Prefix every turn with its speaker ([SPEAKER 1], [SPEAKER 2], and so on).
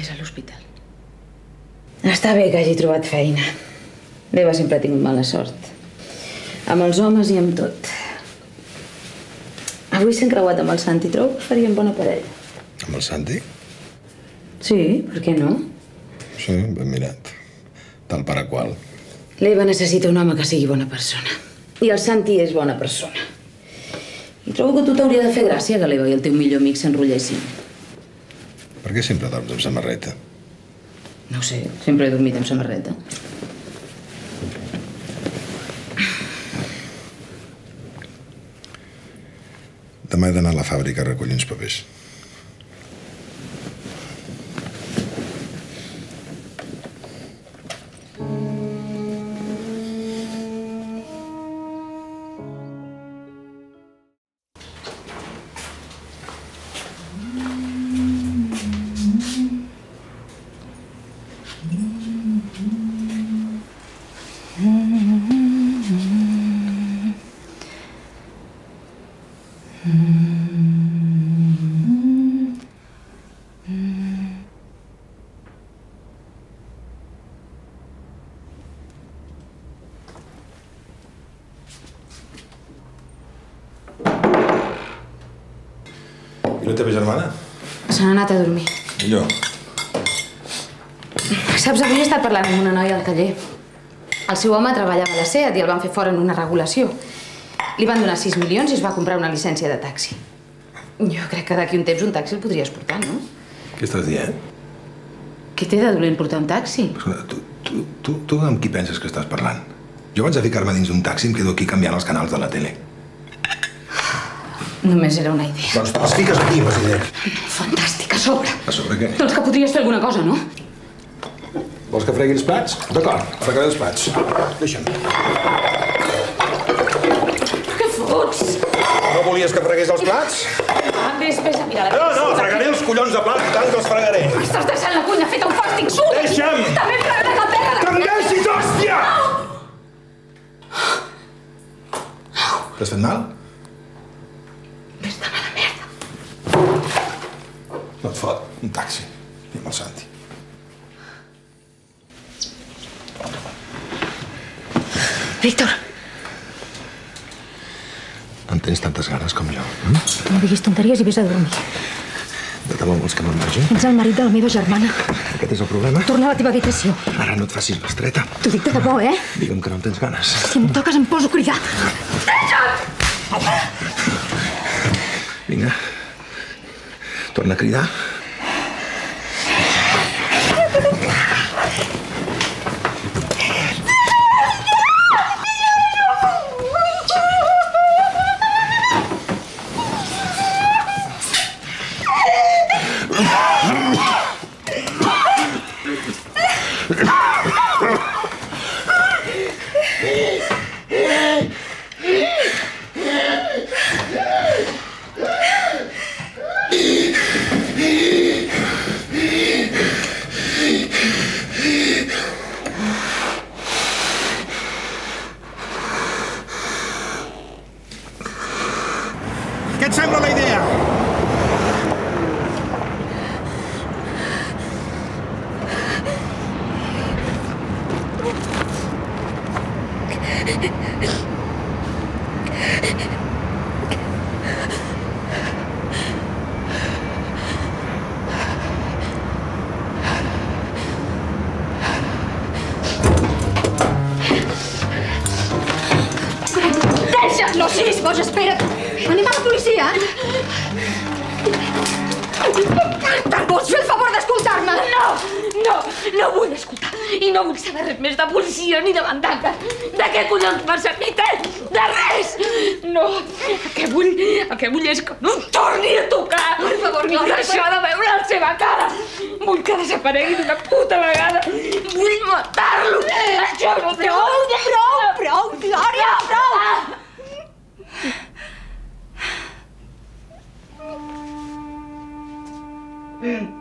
[SPEAKER 1] és a l'hospital. Està bé que hagi trobat feina. L'Eva sempre ha tingut mala sort. Amb els homes i amb tot. Avui s'ha encreuat amb el Santi. Trobo que farien bona parella.
[SPEAKER 2] Amb el Santi?
[SPEAKER 1] Sí, per què no?
[SPEAKER 2] Sí, ben mirat. Tal per a qual.
[SPEAKER 1] L'Eva necessita un home que sigui bona persona. I el Santi és bona persona. I trobo que a tu t'hauria de fer gràcia que l'Eva i el teu millor amic s'enrotllessin.
[SPEAKER 2] Per què sempre dorms amb samarreta?
[SPEAKER 1] No ho sé, sempre he dormit amb samarreta.
[SPEAKER 2] Demà he d'anar a la fàbrica a recollir uns papers. I la teva germana?
[SPEAKER 1] Se n'ha anat a dormir.
[SPEAKER 2] Millor.
[SPEAKER 1] Saps, avui he estat parlant amb una noia al taller. El seu home treballava a la SEAT i el van fer fora en una regulació. Li van donar 6 milions i es va comprar una llicència de taxi. Jo crec que d'aquí un temps un taxi el podries portar, no?
[SPEAKER 2] Què estàs dient?
[SPEAKER 1] Què té de dolent portar un taxi?
[SPEAKER 2] Tu amb qui penses que estàs parlant? Jo abans de ficar-me dins d'un taxi em quedo aquí canviant els canals de la tele.
[SPEAKER 1] Només era una idea.
[SPEAKER 2] Doncs te les fiques aquí, president.
[SPEAKER 1] Fantàstic, a sobre.
[SPEAKER 2] A sobre què?
[SPEAKER 1] Doncs que podries fer alguna cosa, no?
[SPEAKER 2] Vols que fregui els plats? D'acord, fregaré els plats. Deixa'm.
[SPEAKER 1] Què fots?
[SPEAKER 2] No volies que fregués els plats?
[SPEAKER 1] Vés a mirar la...
[SPEAKER 2] No, fregaré els collons de plats, tant que els fregaré.
[SPEAKER 1] Estàs deixant la cuina feta un fàstic sud!
[SPEAKER 2] Deixa'm!
[SPEAKER 1] També fregaré la terra!
[SPEAKER 2] Que em deixis, hòstia! T'has fet mal?
[SPEAKER 1] Ves-te'n a la merda.
[SPEAKER 2] No et fot. Un taxi. I amb el Santi.
[SPEAKER 1] Víctor.
[SPEAKER 2] En tens tantes ganes com jo.
[SPEAKER 3] No diguis tonteries i vés a dormir.
[SPEAKER 2] De debò vols que me'n vagi?
[SPEAKER 3] Ets el marit de la meva germana.
[SPEAKER 2] Aquest és el problema?
[SPEAKER 3] Torna a la teva habitació.
[SPEAKER 2] Ara no et facis l'estreta.
[SPEAKER 3] T'ho dic de debò, eh?
[SPEAKER 2] Digue'm que no en tens ganes.
[SPEAKER 3] Si em toques em poso a cridar.
[SPEAKER 2] Vinga. Torna a cridar. Què et sembla la idea?
[SPEAKER 3] Deixa't! No siguis boig, espera't! Anem a la policia! Te'n vols fer el favor d'escoltar-me?
[SPEAKER 4] No vull escoltar. I no vull saber res més de policia ni de bandaca. De què collons m'ha servit, De res! No, el que vull és que no em torni a tocar.
[SPEAKER 3] Per favor,
[SPEAKER 4] vull deixar de veure la seva cara. Vull que desaparegui d'una puta vegada. Vull matar-lo. Això no té...
[SPEAKER 3] Prou, Glòria, prou!
[SPEAKER 4] Mm.